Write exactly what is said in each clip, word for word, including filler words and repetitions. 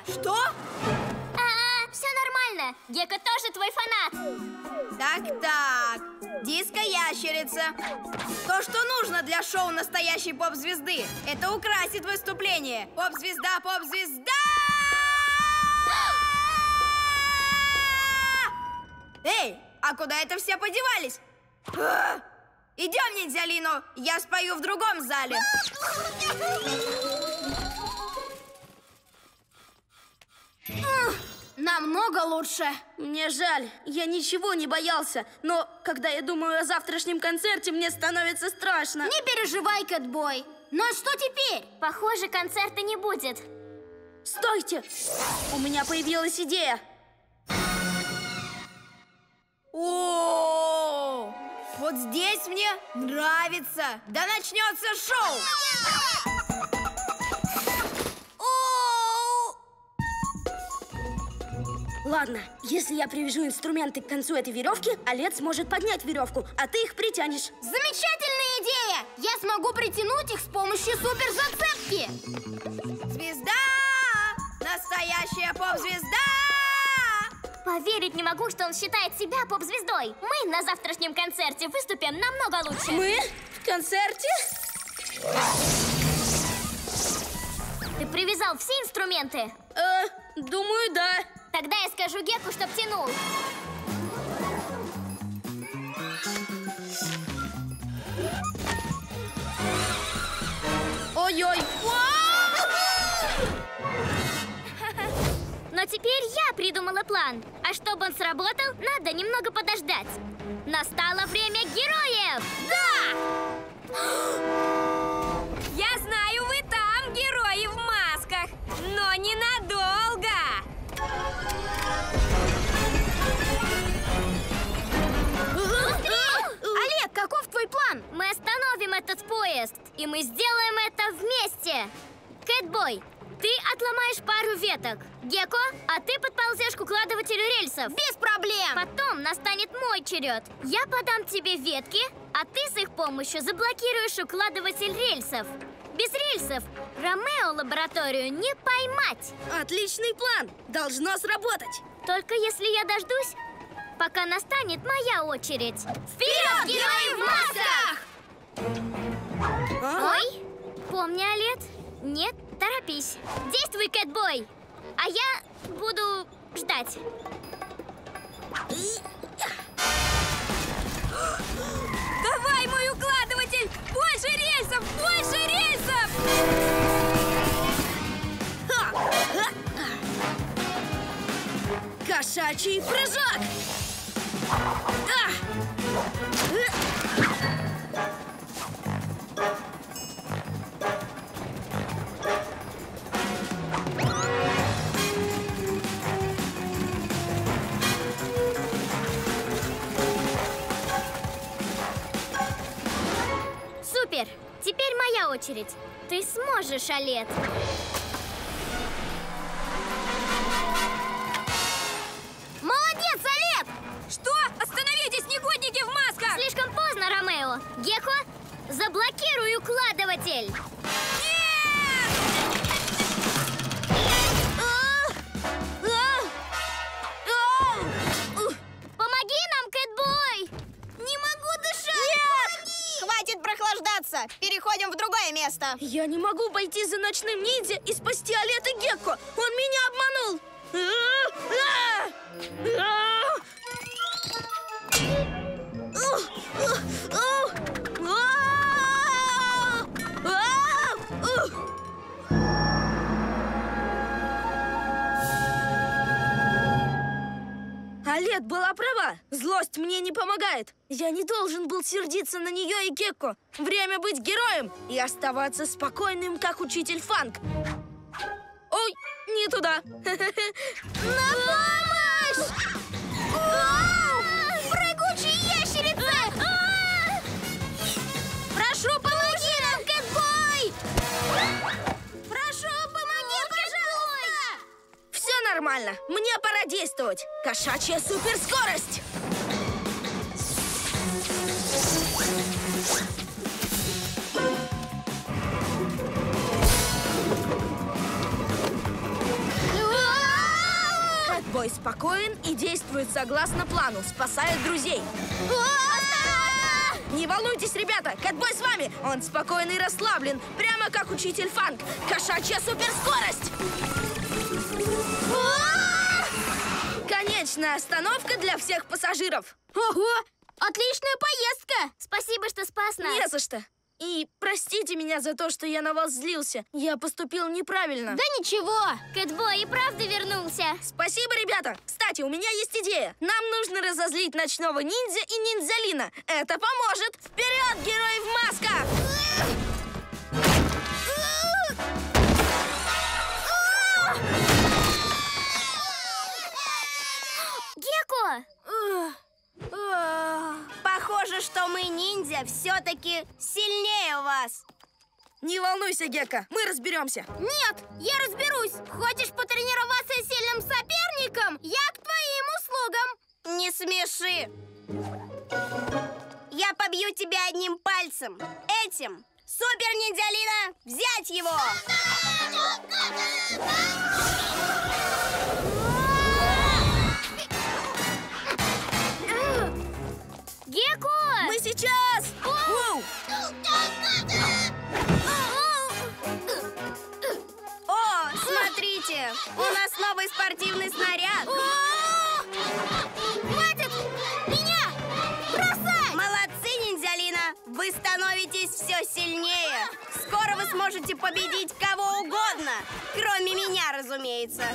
Что? А-а, все нормально. Гекко тоже твой фанат. Так-так. Диско-ящерица. То, что нужно для шоу настоящей поп-звезды. Это украсит выступление. Поп-звезда, поп-звезда! Эй, а куда это все подевались? А! Идем, ниндзя Лино, я спою в другом зале. Намного лучше. Мне жаль, я ничего не боялся. Но когда я думаю о завтрашнем концерте, мне становится страшно. Не переживай, Кэтбой. Ну а что теперь? Похоже, концерта не будет. Стойте! У меня появилась идея. О, вот здесь мне нравится. Да начнется шоу. Ладно, если я привяжу инструменты к концу этой веревки, Олет сможет поднять веревку, а ты их притянешь. Замечательная идея! Я смогу притянуть их с помощью суперзацепки. Звезда! Настоящая поп-звезда! Поверить не могу, что он считает себя поп-звездой. Мы на завтрашнем концерте выступим намного лучше. Мы? В концерте? Ты привязал все инструменты? Э, думаю, да. Тогда я скажу Гекку, чтоб тянул. Ой-ой. Но теперь я придумала план. А чтобы он сработал, надо немного подождать. Настало время героев! Да! Я знаю, вы там, герои в масках, но ненадолго. Олег, каков твой план? Мы остановим этот поезд, и мы сделаем это вместе. Кэтбой, ты отломаешь пару веток. Гекко, а ты подползешь к укладывателю рельсов. Без проблем! Потом настанет мой черед. Я подам тебе ветки, а ты с их помощью заблокируешь укладыватель рельсов. Без рельсов Ромео лабораторию не поймать. Отличный план. Должно сработать. Только если я дождусь, пока настанет моя очередь. Вперед, герои в масках! А? Ой, помни, Олет, нет, торопись. Действуй, Кэтбой, а я буду ждать. Давай, мой укладыватель! Больше рельсов! Больше рельсов! Кошачий прыжок! А! Супер! Теперь моя очередь. Ты сможешь, Олет. Молодец, Олег! Что? Остановитесь, негодники в масках! Слишком поздно, Ромео. Гекко, заблокируй укладыватель. Помоги нам, Кэтбой! Не могу дышать! Хватит прохлаждаться! Переходим в другое место! Я не могу пойти за ночным ниндзя и спасти Олет и Гекко! Он меня обманул! Олет была права. Злость мне не помогает. Я не должен был сердиться на нее и Гекко. Время быть героем и оставаться спокойным, как учитель Фанг. Ой, не туда. На помощь! Прыгучая ящерица! Прошу, помоги нам, Кэтбой! Прошу, помоги, пожалуйста! Все нормально. Мне пора действовать. Кошачья суперскорость. Герой спокоен и действует согласно плану, спасает друзей. Не волнуйтесь, ребята, Кэтбой с вами. Он спокойный и расслаблен, прямо как учитель Фанк. Кошачья суперскорость! Конечная остановка для всех пассажиров. Ого! Отличная поездка! Спасибо, что спас нас. Не за что. И простите меня за то, что я на вас злился. Я поступил неправильно. Да ничего! Кэтбой и правда вернулся. Спасибо, ребята! Кстати, у меня есть идея. Нам нужно разозлить ночного ниндзя и ниндзялина. Это поможет! Вперед, герои в масках! Гекко! Похоже, что мы, ниндзя, все-таки сильнее вас. Не волнуйся, Гекко, мы разберемся. Нет, я разберусь. Хочешь потренироваться с сильным соперником? Я к твоим услугам. Не смеши. Я побью тебя одним пальцем. Этим. Супер-ниндзялина, взять его! Гекко! Мы сейчас! Воу! О, смотрите! У нас новый спортивный снаряд! Хватит! Меня! Бросай! Молодцы, ниндзялина! Вы становитесь все сильнее! Скоро вы сможете победить кого угодно! Кроме меня, разумеется!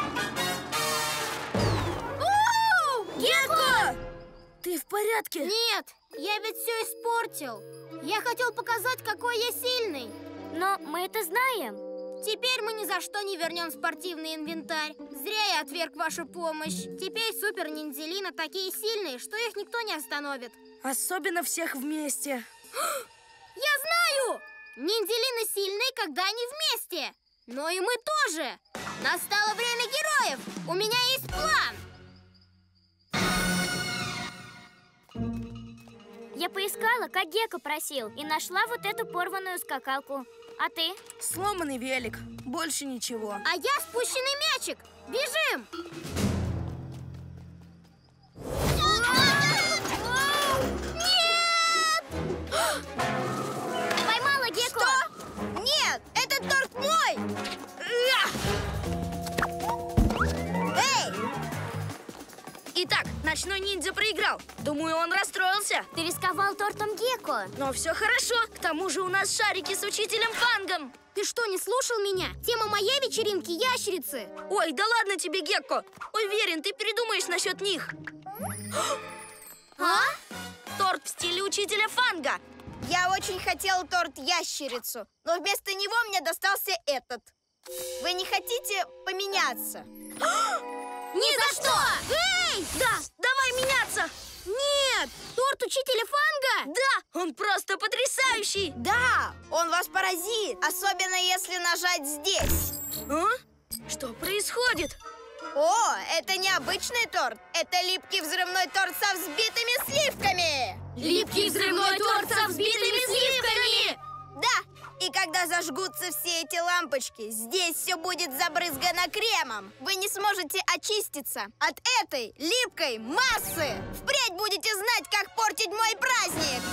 Гекко! Ты в порядке? Нет, я ведь все испортил. Я хотел показать, какой я сильный. Но мы это знаем. Теперь мы ни за что не вернем спортивный инвентарь. Зря я отверг вашу помощь. Теперь супер-ниндзялина такие сильные, что их никто не остановит. Особенно всех вместе. Я знаю! Ниндзялины сильны, когда они вместе. Но и мы тоже. Настало время героев. У меня есть план. Я поискала, как Гекко просил, и нашла вот эту порванную скакалку. А ты? Сломанный велик. Больше ничего. А я спущенный мячик. Бежим! Поймала Гекко! Что? Нет! Этот торт мой! Эй! Итак, ночной ниндзя проиграл. Думаю, он расстроился. Ты рисковал тортом Гекко. Но все хорошо. К тому же у нас шарики с учителем Фангом. Ты что, не слушал меня? Тема моей вечеринки — ящерицы. Ой, да ладно тебе, Гекко. Уверен, ты передумаешь насчет них. А? Торт в стиле учителя Фанга. Я очень хотела торт-ящерицу, но вместо него мне достался этот. Вы не хотите поменяться? Ни за что! Эй! Да, давай меняться. Нет! Торт учителя Фанга? Да, он просто потрясающий. Да, он вас поразит, особенно если нажать здесь. А? Что происходит? О, это не обычный торт, это липкий взрывной торт со взбитыми сливками. Липкий взрывной торт со взбитыми сливками! Да, и когда зажгутся все эти лампочки, здесь все будет забрызгано кремом. Вы не сможете очиститься от этой липкой массы. Впредь будете знать, как портить мой праздник.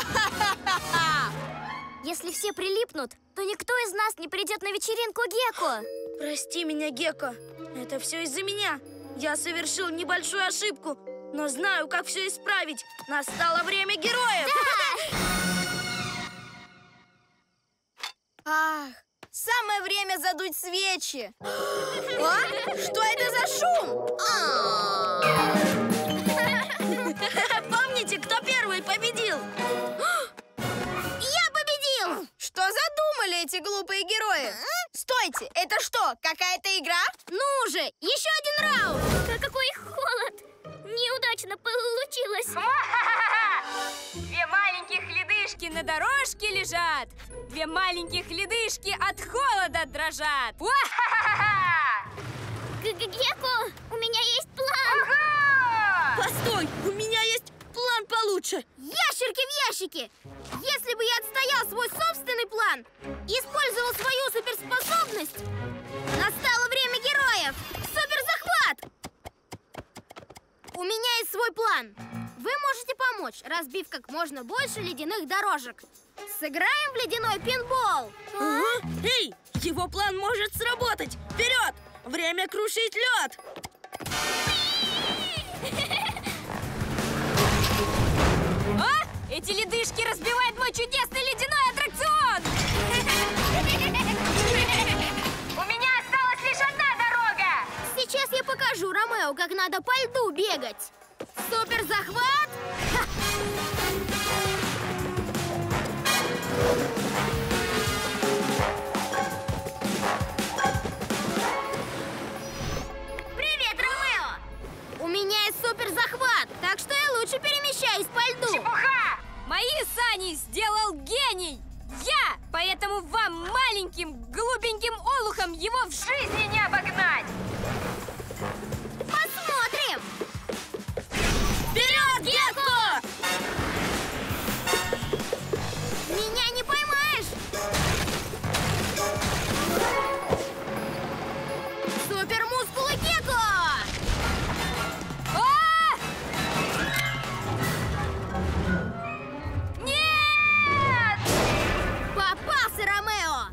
Если все прилипнут, то никто из нас не придет на вечеринку Гекко. Прости меня, Гекко. Это все из-за меня. Я совершил небольшую ошибку, но знаю, как все исправить. Настало время героев. Ах, самое время задуть свечи. А? Что это за шум? Помните, кто первый победил? Я победил! Что задумали эти глупые герои? Стойте, это что, какая-то игра? Ну же, еще один раунд! К- Какой холод! Неудачно получилось. Две маленьких ледышки на дорожке лежат. Две маленьких ледышки от холода дрожат. Г- Г- Гекко, у меня есть план. Постой, у меня есть план получше. Ящерки в ящике! Если бы я отстоял свой собственный план, использовал свою суперспособность, настало время героев! Суперзахват! помочь, разбив как можно больше ледяных дорожек. Сыграем в ледяной пинбол. Ага. Эй, его план может сработать. Вперед! Время крушить лед! А? Эти ледышки разбивают мой чудесный ледяной аттракцион! У меня осталась лишь одна дорога! Сейчас я покажу Ромео, как надо по льду бегать. Супер захват! Ха! Привет, Ромео! У меня есть супер захват, так что я лучше перемещаюсь по льду. Чепуха! Мои сани сделал гений! Я! Поэтому вам, маленьким, глупеньким олухам, его в жизни не обогнать! Посмотрим! Вперед, Гекко! Меня не поймаешь! Супер мускулы Гекко! А! Нет! Попался, Ромео!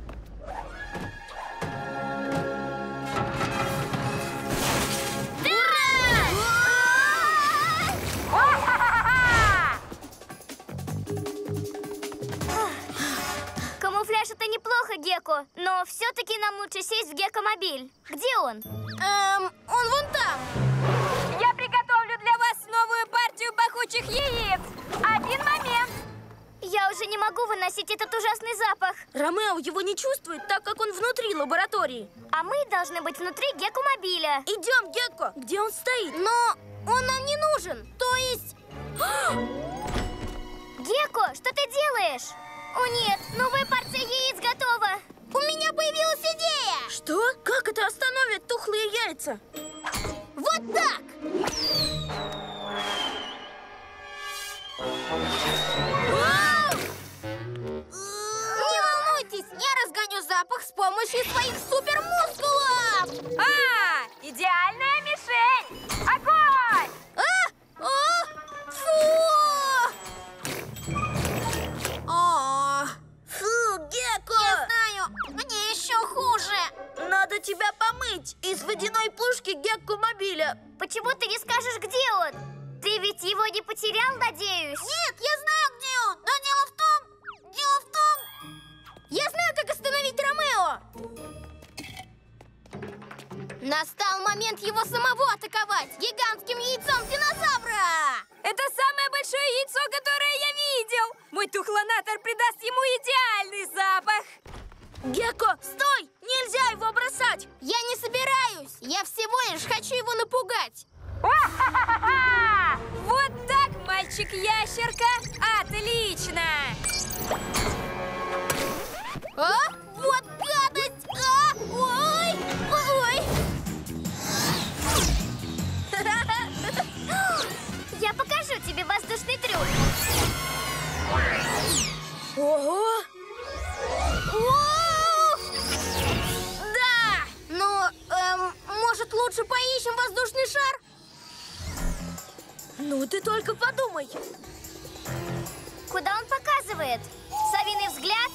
Камуфляж это неплохо, Гекко, но все-таки нам лучше сесть в Геккомобиль. Где он? Эм, он вон там. Я приготовлю для вас новую партию пахучих яиц! Один момент! Я уже не могу выносить этот ужасный запах. Ромео его не чувствует, так как он внутри лаборатории. А мы должны быть внутри Геккомобиля. Идем, Гекко, где он стоит? Но он нам не нужен. То есть... Гекко, что ты делаешь? О нет, новая партия яиц готова. У меня появилась идея! Что? Как это остановит тухлые яйца? Вот так! Не волнуйтесь, я разгоню запах с помощью своих супермускулов! А, идеальная мишень! Огонь! А? О! Фу! О! Фу, Гекко! Я знаю, мне еще хуже! Надо тебя помыть из водяной пушки Геккомобиля. Почему ты не скажешь, где он? Ты ведь его не потерял, надеюсь? Нет, я знаю, где он! Но дело в том... Дело в том... Я знаю, как остановить Ромео! Настал момент его самого атаковать гигантским яйцом динозавра! Это самое большое яйцо, которое я видел! Мой тухлонатор придаст ему идеальный запах! Гекко, стой! Нельзя его бросать! Я не собираюсь! Я всего лишь хочу его напугать! Ха-ха-ха! Вот так, мальчик-ящерка! Отлично! А? Вот гадость! А? Ой! Ой! Я покажу тебе воздушный трюк. Ого! Ух! Да! Но, эм, может, лучше поищем воздушный шар? Ну ты только подумай. Куда он показывает? Совиный взгляд?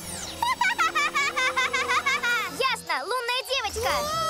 Ясно, лунная девочка.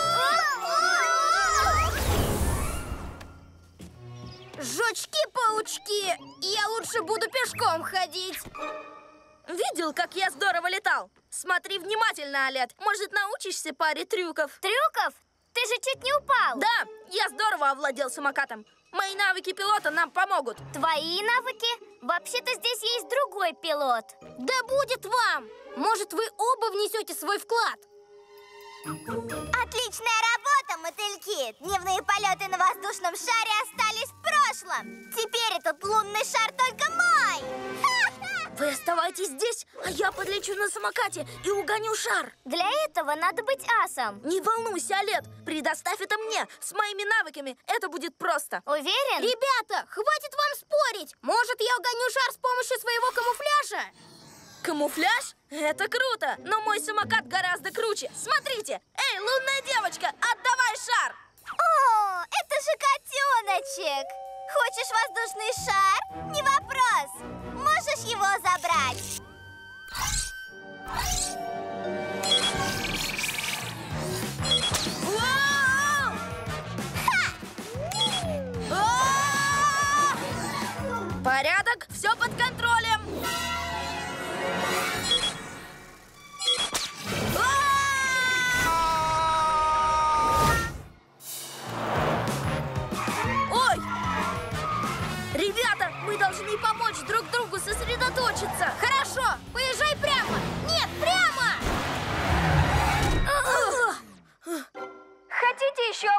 Жучки-паучки! Я лучше буду пешком ходить. Видел, как я здорово летал? Смотри внимательно, Олет. Может, научишься паре трюков? Трюков? Ты же чуть не упал. Да, я здорово овладел самокатом. Мои навыки пилота нам помогут. Твои навыки? Вообще-то здесь есть другой пилот. Да будет вам! Может, вы оба внесете свой вклад? Отличная работа, мотыльки! Дневные полеты на воздушном шаре остались в прошлом. Теперь этот лунный шар только мой! Вы оставайтесь здесь, а я подлечу на самокате и угоню шар. Для этого надо быть асом. Не волнуйся, Олет. Предоставь это мне. С моими навыками это будет просто. Уверен? Ребята, хватит вам спорить! Может, я угоню шар с помощью своего камуфляжа? Камуфляж? Это круто, но мой самокат гораздо круче. Смотрите! Эй, лунная девочка, отдавай шар! О, это же котеночек! Хочешь воздушный шар? Не вопрос!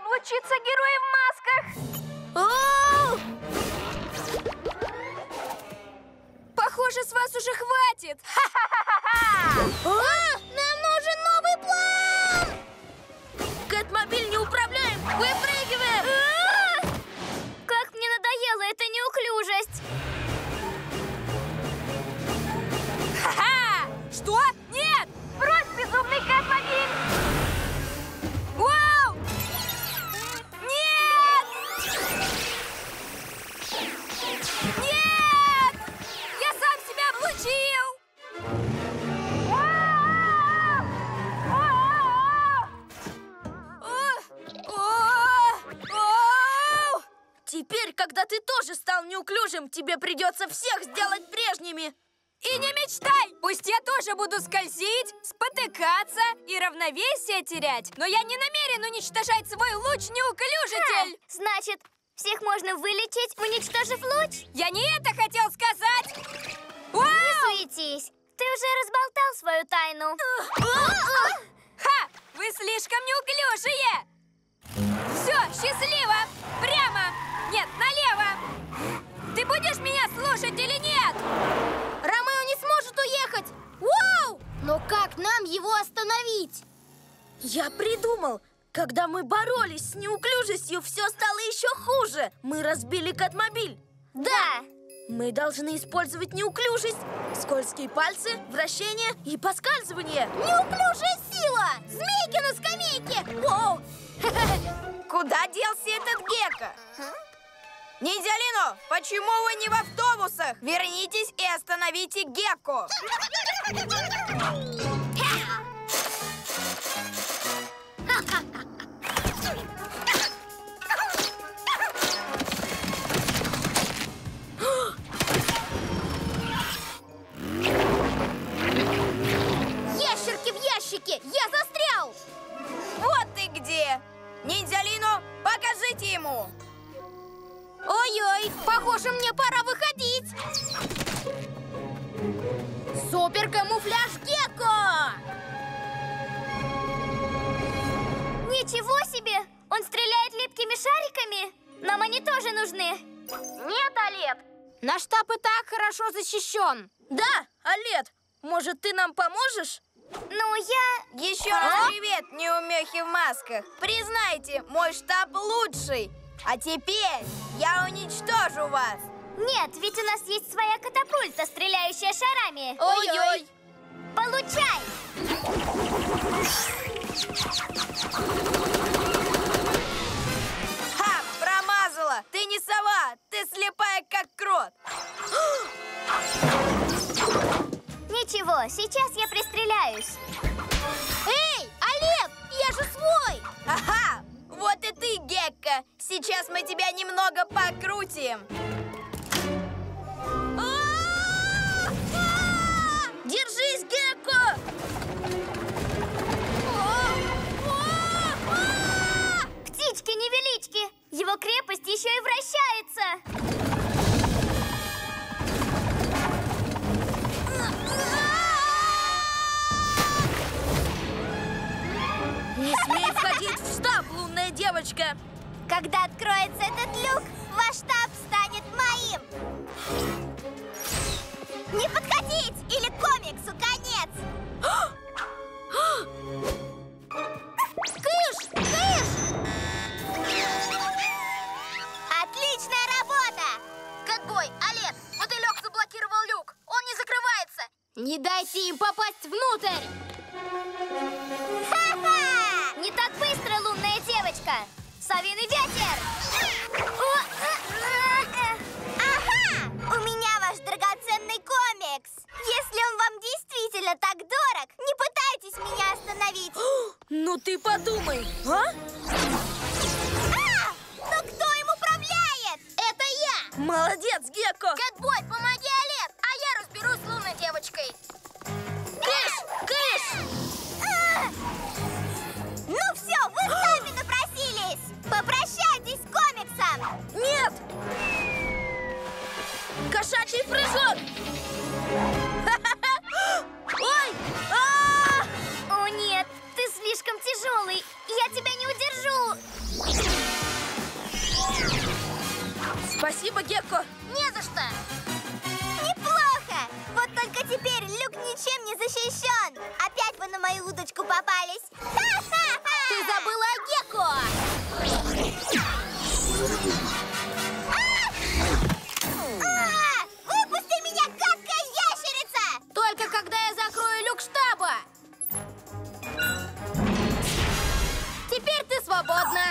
лучиться герои в масках! Похоже, с вас уже хватит! Нам нужен новый план! Кэтмобиль неуправляем! Выпрыгиваем! Как мне надоела эта неуклюжесть! Ха-ха! Что? Нет! Брось безумный Кэтмобиль! Вау! Нет! Нет! Я сам себя облучил! Теперь, когда ты тоже стал неуклюжим, тебе придется всех сделать прежними. И не мечтай! Пусть я тоже буду скользить, спотыкаться и равновесие терять, но я не намерен уничтожать свой луч-неуклюжитель! Значит, всех можно вылечить, уничтожив луч? Я не это хотел сказать! Вау! Не суетись, ты уже разболтал свою тайну. Ха! Вы слишком неуклюжие! Все, счастливо! Прямо! Нет, налево! Ты будешь меня слушать или нет? Ромео не сможет уехать! Вау! Но как нам его остановить? Я придумал. Когда мы боролись с неуклюжестью, все стало еще хуже. Мы разбили Кэтмобиль. Да. Мы должны использовать неуклюжесть, скользкие пальцы, вращение и поскальзывание. Неуклюжая сила! Змейки на скамейке! Воу! Куда делся этот Гекко? Ниндзялино, почему вы не в автобусах? Вернитесь и остановите Гекко. Ящерки в ящике! Я застрял! Вот ты где! Ниндзялино, покажите ему! Ой-ой, похоже, мне пора выходить! Супер-камуфляж Гекко! Ничего себе! Он стреляет липкими шариками? Нам они тоже нужны. Нет, Олет! Наш штаб и так хорошо защищен. Да, Олет, может, ты нам поможешь? Ну, я... Еще раз привет, неумехи в масках! Признайте, мой штаб лучший! А теперь я уничтожу вас! Нет, ведь у нас есть своя катапульта, стреляющая шарами. Ой-ой! Получай! Ха! Промазала! Ты не сова! Ты слепая, как крот! Ничего, сейчас я пристреляюсь. Эй, Олет, я же свой! Ага! Вот и ты, Гекко! Сейчас мы тебя немного покрутим! Держись, Гекко! Птички-невелички! Его крепость еще и вращается! Не смей входить в штаб, лунная девочка! Когда откроется этот люк, ваш штаб станет моим! Не подходить, или комиксу конец! Кыш! Кыш! Отличная работа! Кэтбой, Олет, мотылек заблокировал люк. Он не закрывается. Не дайте им попасть внутрь. Ха-ха! Не так быстро, лунная девочка! Совиный ветер! Ага! У меня ваш драгоценный комикс! Если он вам действительно так дорог, не пытайтесь меня остановить! Ну ты подумай, а? А! Но кто им управляет? Это я. Молодец, Гекко! Кэтбой, помоги Олет, а я разберусь с лунной девочкой. Кыш! Кыш! А! Ну все, вы сами напросились! Попрощайтесь с комиксом! Нет! Кошачий прыжок! Ой! А! О нет, ты слишком тяжелый! Я тебя не удержу! Спасибо, Гекко. Не за что. Неплохо! Вот только теперь Люк ничем не защищен. Опять вы на мою удочку попались. Ты забыла о Гекко. А! Выпусти меня, гадкая ящерица! Только когда я закрою люк штаба. Теперь ты свободна.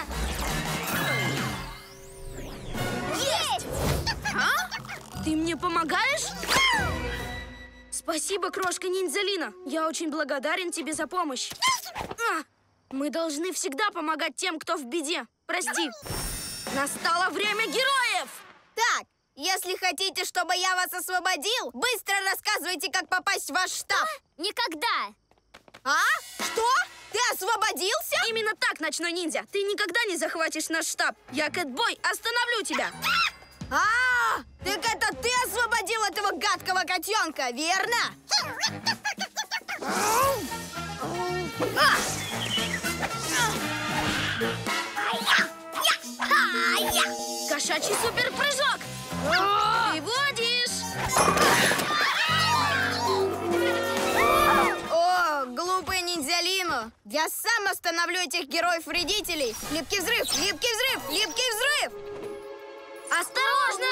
Есть! Ты мне помогаешь? Спасибо, крошка Ниндзялина. Я очень благодарен тебе за помощь. А, мы должны всегда помогать тем, кто в беде. Прости. Настало время героев! Так, если хотите, чтобы я вас освободил, быстро рассказывайте, как попасть в ваш штаб. Никогда! А? Что? Ты освободился? Именно так, ночной ниндзя. Ты никогда не захватишь наш штаб. Я, Кэтбой, остановлю тебя. А, так это ты освободил этого гадкого котенка, верно? Кошачий суперпрыжок. Ты водишь. О, глупый ниндзялину! Я сам остановлю этих героев-вредителей! Липкий взрыв! Липкий взрыв! Липкий взрыв! Осторожно!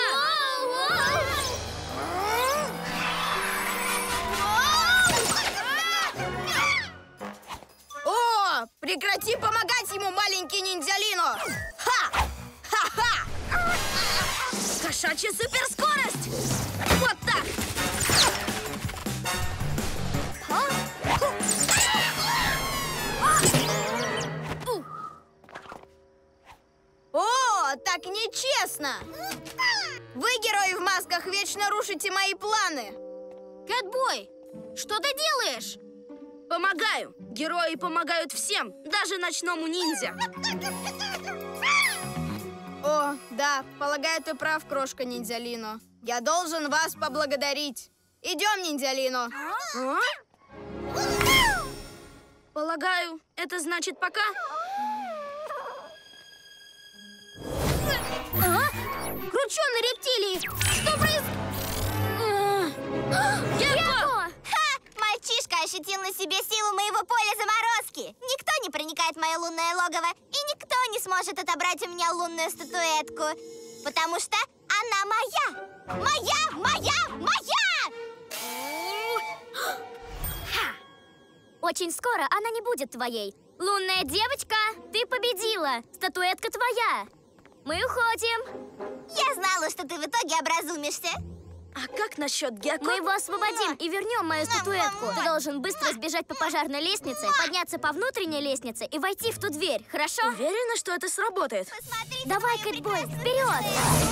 О, прекрати помогать ему, маленький ниндзялину! Ха! Ха-ха! Кошачья суперскорость! Вот так! О, так нечестно! Вы, герои в масках, вечно рушите мои планы! Кэтбой, что ты делаешь? Помогаю. Герои помогают всем, даже ночному ниндзя. О, да, полагаю, ты прав, крошка Ниндзялино. Я должен вас поблагодарить. Идем, Ниндзялино. А? Полагаю, это значит пока? А? Крученый рептилии! Что происходит? Гекко! Ха! Мальчишка ощутил на себе силу моего поля заморозки. Никто не проникает в мое лунное логово, и никто не сможет отобрать у меня лунную статуэтку. Потому что она моя! Моя! Моя! Моя! Очень скоро она не будет твоей. Лунная девочка, ты победила. Статуэтка твоя. Мы уходим. Я знала, что ты в итоге образумишься. А как насчет Гекко? Мы его освободим и вернем мою статуэтку. Ты должен быстро сбежать по пожарной лестнице, подняться по внутренней лестнице и войти в ту дверь, хорошо? Уверена, что это сработает? Посмотрите Давай, мою Кэтбой, прекрасную вперед!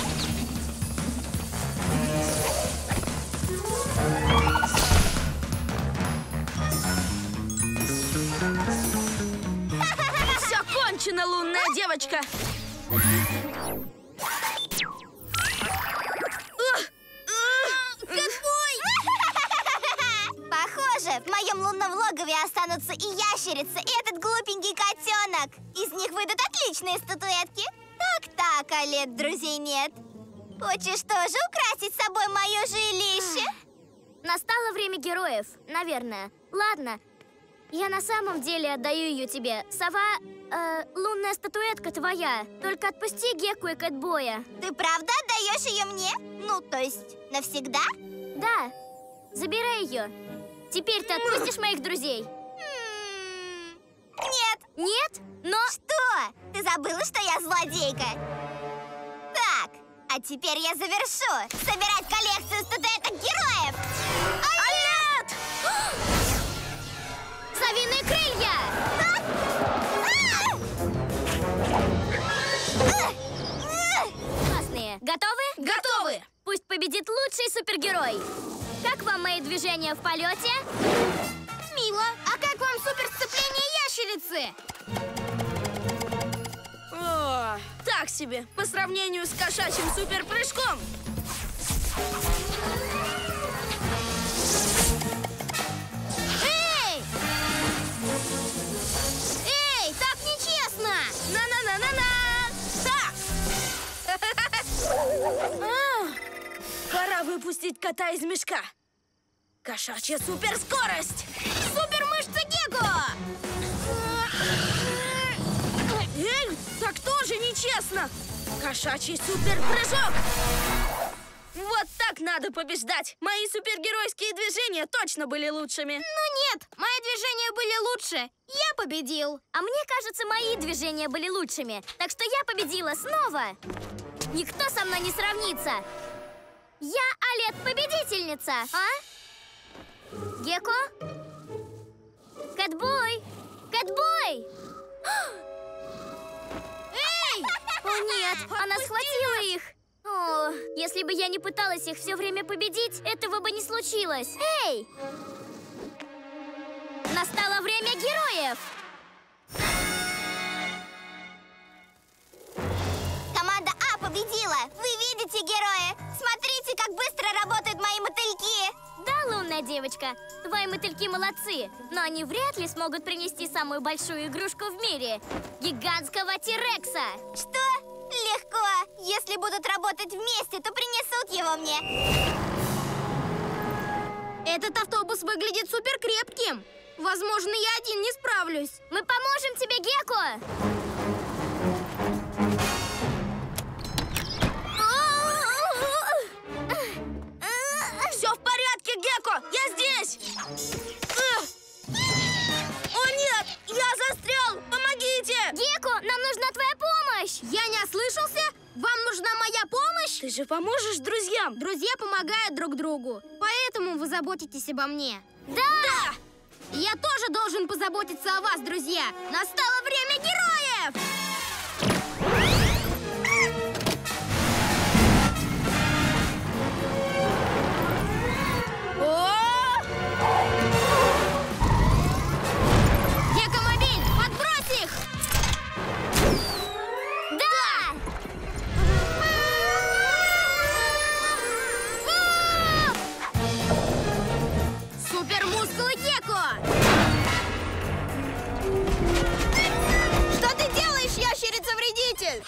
Все кончено, лунная девочка! Похоже, в моем лунном логове останутся и ящерица, и этот глупенький котенок. Из них выйдут отличные статуэтки. Так-так, Олег, друзей нет. Хочешь тоже украсить собой мое жилище? Настало время героев, наверное. Ладно, я на самом деле отдаю ее тебе. Сова, э, лунная статуэтка твоя. Только отпусти Гекку и Кэтбоя. Ты правда отдаешь ее мне? Ну, то есть, навсегда? Да, забирай ее. Теперь ты отпустишь моих друзей? М, Нет. Нет? Но... Что? Ты забыла, что я злодейка? Так, а теперь я завершу. Собирать коллекцию статуэток героев. Олет! Совиные крылья! Классные. Готовы? Готовы! Пусть победит лучший супергерой. Как вам мои движения в полете? Мило, а как вам суперсцепление ящерицы? О, так себе, по сравнению с кошачьим суперпрыжком. Эй! Эй, так нечестно! На-на-на-на-на! Так! Пора выпустить кота из мешка. Кошачья суперскорость! Супермышца Гекко! Эй, так тоже нечестно! Кошачий суперпрыжок! Вот так надо побеждать! Мои супергеройские движения точно были лучшими. Ну нет, мои движения были лучше. Я победил. А мне кажется, мои движения были лучшими. Так что я победила снова. Никто со мной не сравнится. Я Олет-победительница, а? Гекко? Кэтбой! Кэтбой! Эй! О нет, она схватила их! О, если бы я не пыталась их все время победить, этого бы не случилось. Эй! Настало время героев! Команда А победила! Вы видите, герои? Смотрите, как быстро работают мои мотыльки! Да, лунная девочка, твои мотыльки молодцы, но они вряд ли смогут принести самую большую игрушку в мире — гигантского Тирекса. Что? Легко! Если будут работать вместе, то принесут его мне. Этот автобус выглядит супер крепким. Возможно, я один не справлюсь. Мы поможем тебе, Гекко! Все в порядке, Гекко! Я здесь! О нет! Я застрял! Помогите! Гекко, нам нужна твоя помощь! Я не ослышался? Вам нужна моя помощь? Ты же поможешь друзьям? Друзья помогают друг другу, поэтому вы заботитесь обо мне. Да! И я тоже должен позаботиться о вас, друзья. Настало время героев! Геккомобиль, подбрось их! Да! Супермускулы Гекко! Что ты делаешь, ящерица-вредитель?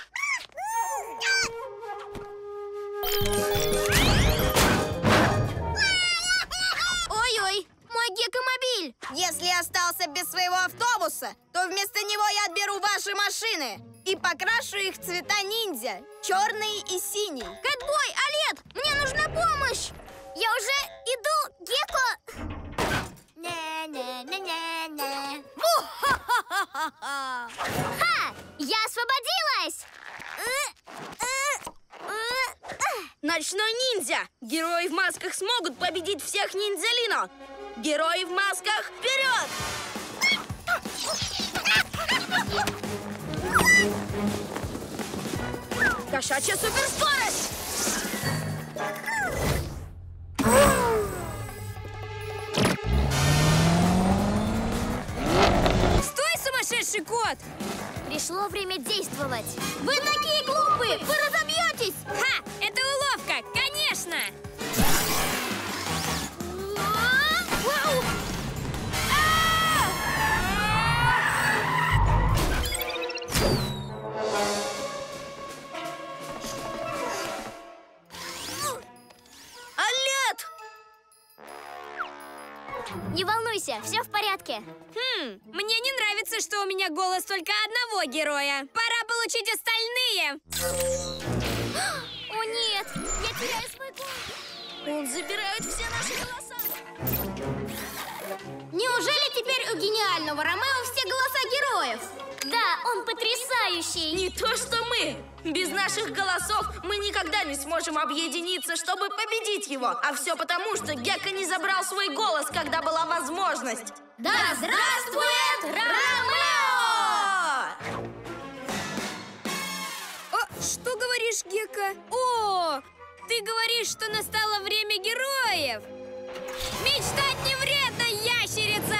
Ой-ой, мой Геккомобиль! Если остался без своего автобуса, то вместо него я отберу ваши машины и покрашу их в цвета ниндзя, черный и синий. Кэтбой, Олет, мне нужна помощь! Я уже иду, Гекко! Ха! Я освободилась! Ночной ниндзя! Герои в масках смогут победить всех ниндзялино! Герои в масках, вперед! Кошачья суперскорость! Стой, сумасшедший кот! Пришло время действовать. Вы такие глупые! Вы разобьетесь! Ха! Это уловка! Конечно! Вау! Олет! Не волнуйся, все в порядке. Хм, мне не нравится, что у меня голос только одного героя. Пора получить остальные. О нет, я теряю свой голос. Он забирает все наши голоса! Неужели теперь у гениального Ромео все голоса героев? Да, он потрясающий. Не то, что мы! Без наших голосов мы никогда не сможем объединиться, чтобы победить его. А все потому, что Гекко не забрал свой голос, когда была возможность. Да здравствует Ромео! О, что говоришь, Гекко? О, ты говоришь, что настало время героев. Мечтать не вредно, ящерица!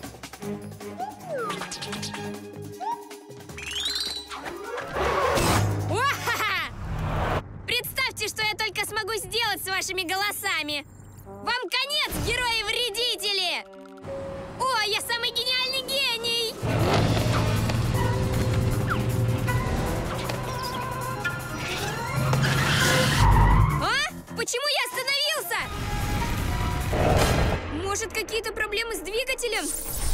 О-ха-ха! Представьте, что я только смогу сделать с вашими голосами. Вам конец, герои-вредители! О, я самый гениальный гений! А? Почему Может, какие-то проблемы с двигателем?